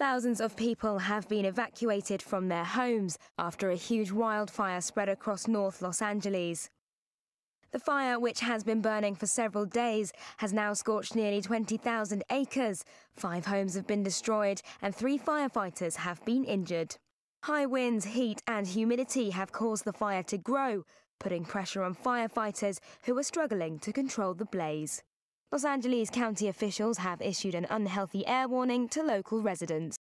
Thousands of people have been evacuated from their homes after a huge wildfire spread across North Los Angeles. The fire, which has been burning for several days, has now scorched nearly 20,000 acres. 5 homes have been destroyed and 3 firefighters have been injured. High winds, heat and humidity have caused the fire to grow, putting pressure on firefighters who are struggling to control the blaze. Los Angeles County officials have issued an unhealthy air warning to local residents.